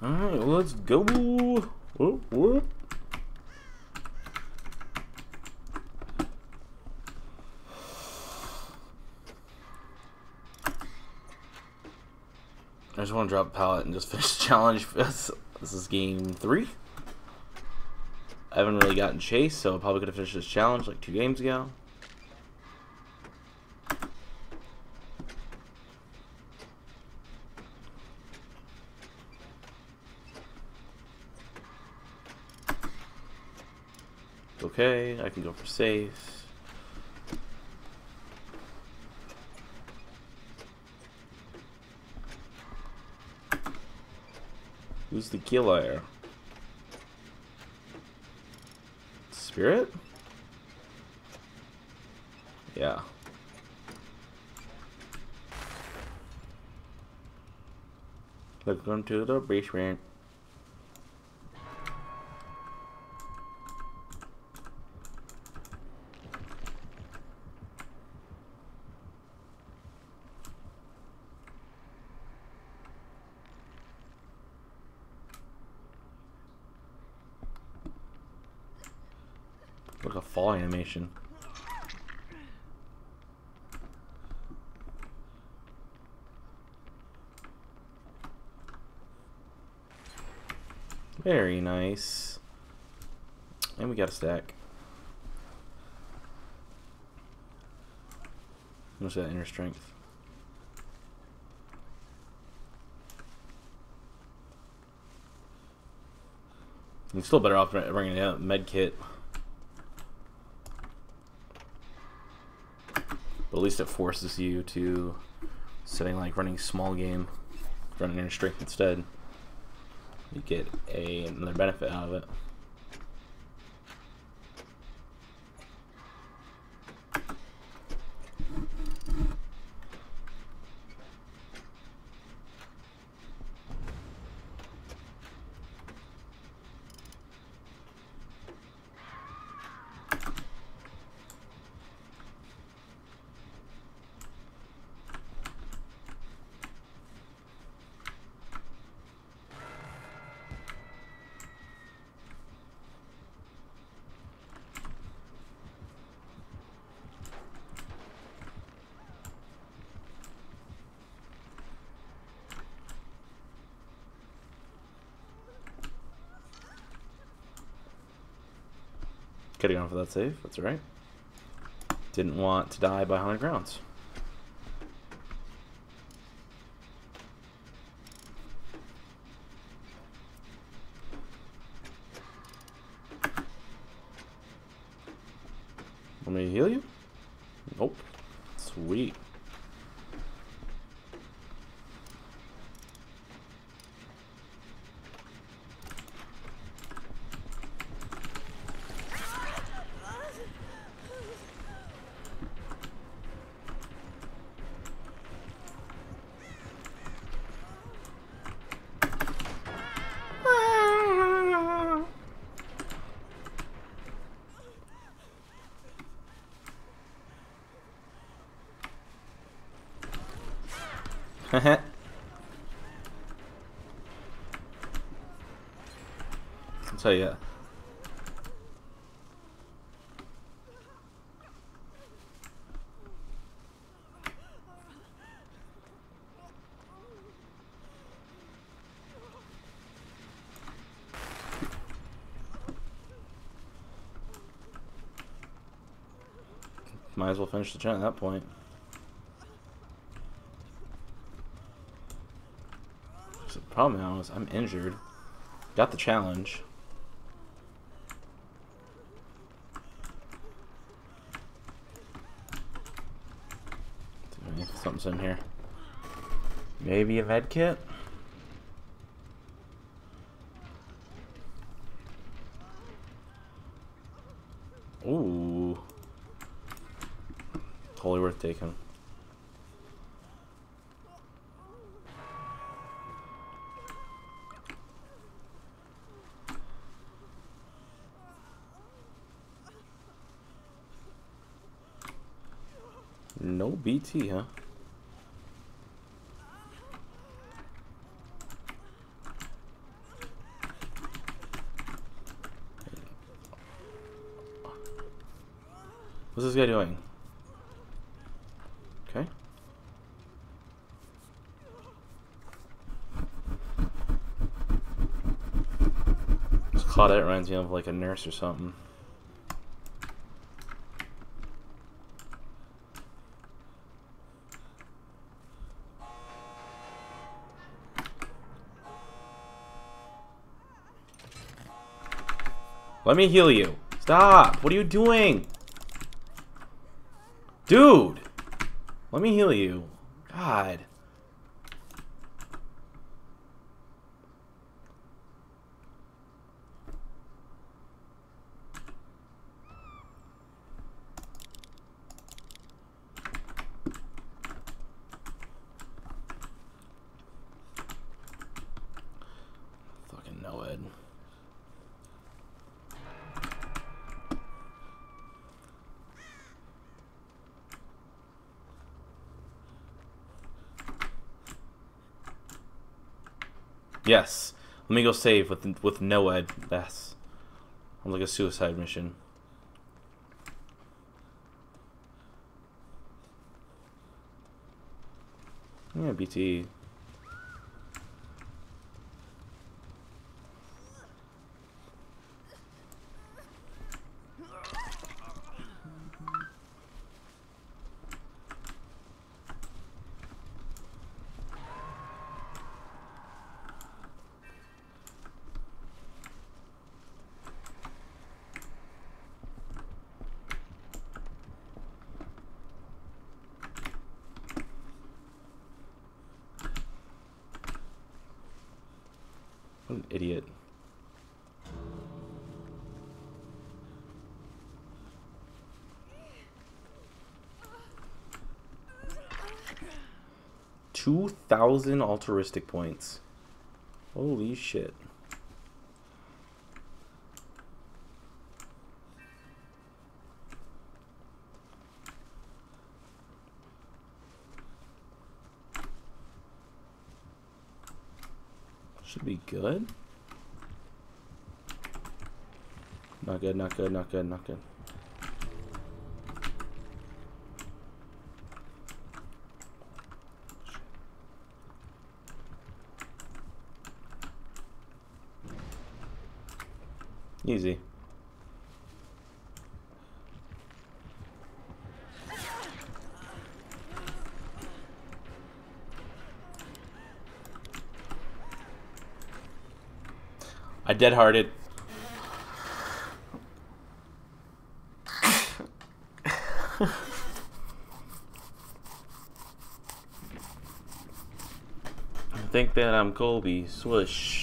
Alright, let's go. Whoop, whoop. I just want to drop a pallet and just finish the challenge. This is game 3. I haven't really gotten chased, so I probably could have finished this challenge like 2 games ago. Okay, I can go for safe. Who's the killer? Spirit? Yeah. Welcome to the basement. Look at a fall animation. Very nice. And we got a stack. How much is that inner strength? I'm still better off bringing a med kit. But at least it forces you to setting like running small game, running inner strength instead. You get another benefit out of it. Could have gone for that save, that's alright. Didn't want to die by 100 grounds. Want me to heal you? Nope. Sweet. I'll tell you. Might as well finish the chant at that point. So the problem now is I'm injured. Got the challenge. Something's in here. Maybe a med kit? Ooh. Totally worth taking. No BT, huh? What's this guy doing? Okay. This Claudette reminds me of like a nurse or something. Let me heal you. Stop! What are you doing? Dude! Let me heal you. God. Fucking noed. Yes. Let me go save with noed. That's like a suicide mission. Yeah, BT. What an idiot. $2,000 altruistic points. Holy shit. Should be good. Not good, not good, not good, not good. Easy. I dead-hearted. I think that I'm Colby. Swoosh.